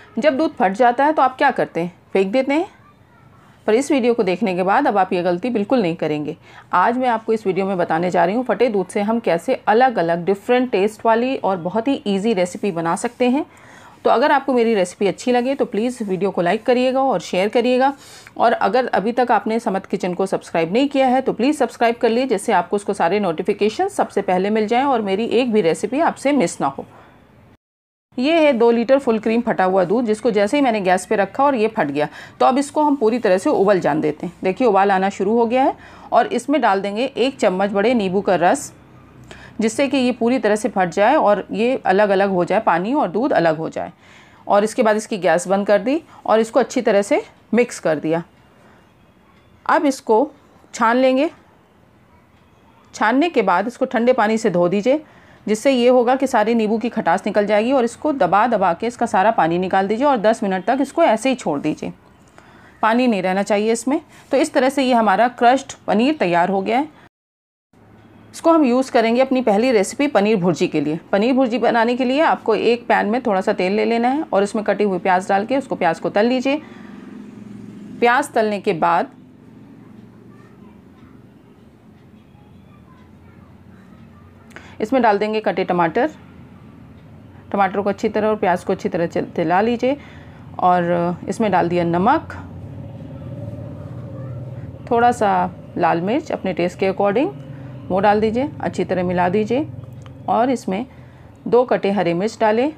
जब दूध फट जाता है तो आप क्या करते हैं, फेंक देते हैं। पर इस वीडियो को देखने के बाद अब आप ये गलती बिल्कुल नहीं करेंगे। आज मैं आपको इस वीडियो में बताने जा रही हूँ फटे दूध से हम कैसे अलग अलग डिफरेंट टेस्ट वाली और बहुत ही ईजी रेसिपी बना सकते हैं। तो अगर आपको मेरी रेसिपी अच्छी लगे तो प्लीज़ वीडियो को लाइक करिएगा और शेयर करिएगा। और अगर अभी तक आपने समद किचन को सब्सक्राइब नहीं किया है तो प्लीज़ सब्सक्राइब कर लीजिए, जिससे आपको उसको सारे नोटिफिकेशन सबसे पहले मिल जाएँ और मेरी एक भी रेसिपी आपसे मिस ना हो। ये है 2 लीटर फुल क्रीम फटा हुआ दूध, जिसको जैसे ही मैंने गैस पे रखा और ये फट गया। तो अब इसको हम पूरी तरह से उबाल जान देते हैं। देखिए उबाल आना शुरू हो गया है और इसमें डाल देंगे 1 चम्मच बड़े नींबू का रस, जिससे कि ये पूरी तरह से फट जाए और ये अलग अलग हो जाए, पानी और दूध अलग हो जाए। और इसके बाद इसकी गैस बंद कर दी और इसको अच्छी तरह से मिक्स कर दिया। अब इसको छान लेंगे। छानने के बाद इसको ठंडे पानी से धो दीजिए, जिससे ये होगा कि सारी नींबू की खटास निकल जाएगी। और इसको दबा दबा के इसका सारा पानी निकाल दीजिए और 10 मिनट तक इसको ऐसे ही छोड़ दीजिए, पानी नहीं रहना चाहिए इसमें। तो इस तरह से ये हमारा क्रश्ड पनीर तैयार हो गया है। इसको हम यूज़ करेंगे अपनी पहली रेसिपी पनीर भुर्जी के लिए। पनीर भुर्जी बनाने के लिए आपको एक पैन में थोड़ा सा तेल ले लेना है और उसमें कटी हुई प्याज डाल के उसको प्याज को तल लीजिए। प्याज तलने के बाद इसमें डाल देंगे कटे टमाटर। टमाटर को अच्छी तरह और प्याज को अच्छी तरह चला लीजिए और इसमें डाल दिया नमक, थोड़ा सा लाल मिर्च अपने टेस्ट के अकॉर्डिंग वो डाल दीजिए, अच्छी तरह मिला दीजिए। और इसमें 2 कटे हरे मिर्च डालें,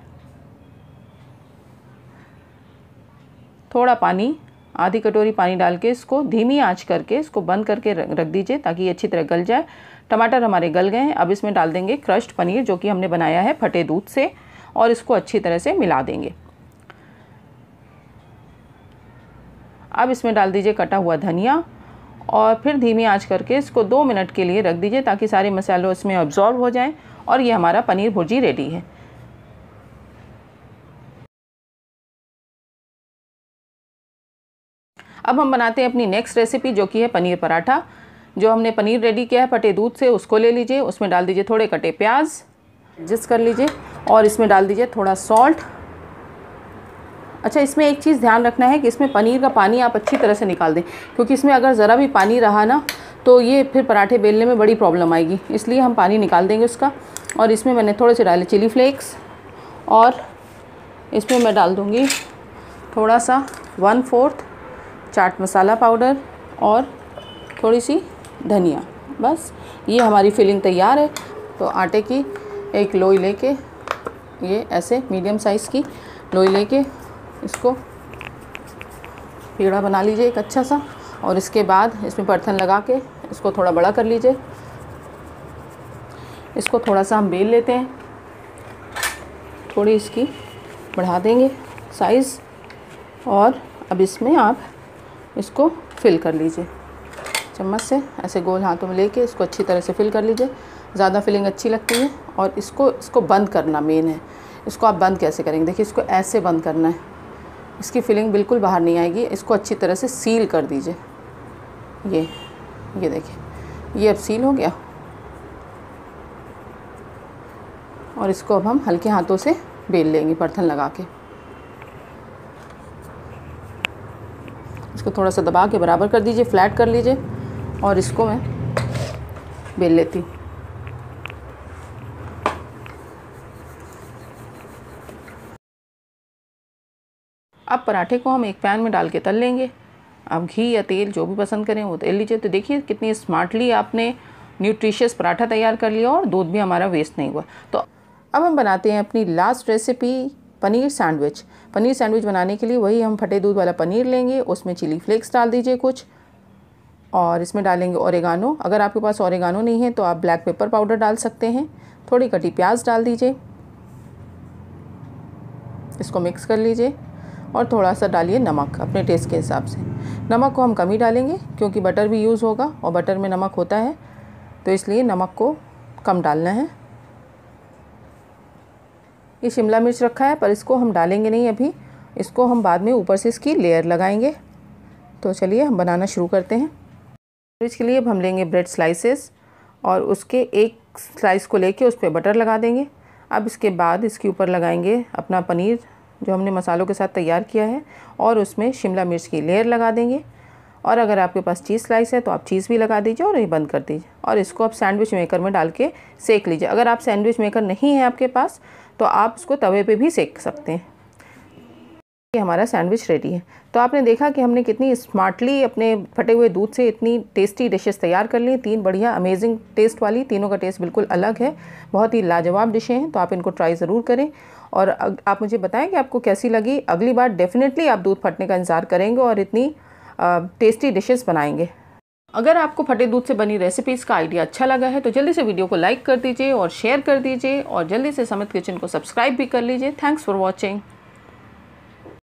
थोड़ा पानी, आधी कटोरी पानी डाल के इसको धीमी आंच करके इसको बंद करके रख दीजिए ताकि ये अच्छी तरह गल जाए। टमाटर हमारे गल गए हैं। अब इसमें डाल देंगे क्रश्ड पनीर जो कि हमने बनाया है फटे दूध से और इसको अच्छी तरह से मिला देंगे। अब इसमें डाल दीजिए कटा हुआ धनिया और फिर धीमी आंच करके इसको 2 मिनट के लिए रख दीजिए ताकि सारे मसालों इसमें अब्जॉर्ब हो जाएं और ये हमारा पनीर भुर्जी रेडी है। अब हम बनाते हैं अपनी नेक्स्ट रेसिपी जो कि है पनीर पराठा। जो हमने पनीर रेडी किया है फटे दूध से उसको ले लीजिए, उसमें डाल दीजिए थोड़े कटे प्याज, एडजस्ट कर लीजिए और इसमें डाल दीजिए थोड़ा सॉल्ट। अच्छा, इसमें एक चीज़ ध्यान रखना है कि इसमें पनीर का पानी आप अच्छी तरह से निकाल दें, क्योंकि इसमें अगर ज़रा भी पानी रहा ना तो ये फिर पराठे बेलने में बड़ी प्रॉब्लम आएगी, इसलिए हम पानी निकाल देंगे उसका। और इसमें मैंने थोड़े से डाले चिली फ्लेक्स और इसमें मैं डाल दूँगी थोड़ा सा 1/4 चाट मसाला पाउडर और थोड़ी सी धनिया। बस ये हमारी फिलिंग तैयार है। तो आटे की एक लोई लेके, ये ऐसे मीडियम साइज़ की लोई लेके इसको पेड़ा बना लीजिए एक अच्छा सा और इसके बाद इसमें बर्तन लगा के इसको थोड़ा बड़ा कर लीजिए। इसको थोड़ा सा हम बेल लेते हैं, थोड़ी इसकी बढ़ा देंगे साइज़ और अब इसमें आप इसको फिल कर लीजिए चम्मच से, ऐसे गोल हाथों में लेके इसको अच्छी तरह से फिल कर लीजिए। ज़्यादा फिलिंग अच्छी लगती है। और इसको बंद करना मेन है। इसको आप बंद कैसे करेंगे, देखिए इसको ऐसे बंद करना है, इसकी फिलिंग बिल्कुल बाहर नहीं आएगी। इसको अच्छी तरह से सील कर दीजिए। ये देखिए ये अब सील हो गया और इसको अब हम हल्के हाथों से बेल लेंगे बर्तन लगा के। इसको थोड़ा सा दबा के बराबर कर दीजिए, फ्लैट कर लीजिए और इसको मैं बेल लेती हूँ। अब पराठे को हम एक पैन में डाल के तल लेंगे। आप घी या तेल जो भी पसंद करें वो तेल लीजिए। तो देखिए कितनी स्मार्टली आपने न्यूट्रिशियस पराठा तैयार कर लिया और दूध भी हमारा वेस्ट नहीं हुआ। तो अब हम बनाते हैं अपनी last recipe paneer sandwich. Paneer sandwich बनाने के लिए वही हम फटे दूध वाला पनीर लेंगे, उसमें चिली फ्लेक्स डाल दीजिए कुछ और इसमें डालेंगे ओरेगानो। अगर आपके पास ओरेगानो नहीं है तो आप ब्लैक पेपर पाउडर डाल सकते हैं। थोड़ी कटी प्याज डाल दीजिए, इसको मिक्स कर लीजिए और थोड़ा सा डालिए नमक अपने टेस्ट के हिसाब से। नमक को हम कम ही डालेंगे क्योंकि बटर भी यूज़ होगा और बटर में नमक होता है, तो इसलिए नमक को कम डालना है। ये शिमला मिर्च रखा है पर इसको हम डालेंगे नहीं अभी, इसको हम बाद में ऊपर से इसकी लेयर लगाएंगे। तो चलिए हम बनाना शुरू करते हैं। इसके लिए अब हम लेंगे ब्रेड स्लाइसेस और उसके एक स्लाइस को लेके उस पर बटर लगा देंगे। अब इसके बाद इसके ऊपर लगाएंगे अपना पनीर जो हमने मसालों के साथ तैयार किया है और उसमें शिमला मिर्च की लेयर लगा देंगे। और अगर आपके पास चीज़ स्लाइस है तो आप चीज़ भी लगा दीजिए और ये बंद कर दीजिए और इसको आप सैंडविच मेकर में डाल के सेक लीजिए। अगर आप सैंडविच मेकर नहीं है आपके पास तो आप उसको तवे पे भी सेक सकते हैं। ये हमारा सैंडविच रेडी है। तो आपने देखा कि हमने कितनी स्मार्टली अपने फटे हुए दूध से इतनी टेस्टी डिशेस तैयार कर ली। 3 बढ़िया अमेजिंग टेस्ट वाली, तीनों का टेस्ट बिल्कुल अलग है, बहुत ही लाजवाब डिशें हैं। तो आप इनको ट्राई ज़रूर करें और आप मुझे बताएं कि आपको कैसी लगी। अगली बार डेफिनेटली आप दूध फटने का इंतज़ार करेंगे और इतनी टेस्टी डिशेस बनाएंगे। अगर आपको फटे दूध से बनी रेसिपीज़ का आइडिया अच्छा लगा है तो जल्दी से वीडियो को लाइक कर दीजिए और शेयर कर दीजिए और जल्दी से समद किचन को सब्सक्राइब भी कर लीजिए। Thanks for watching.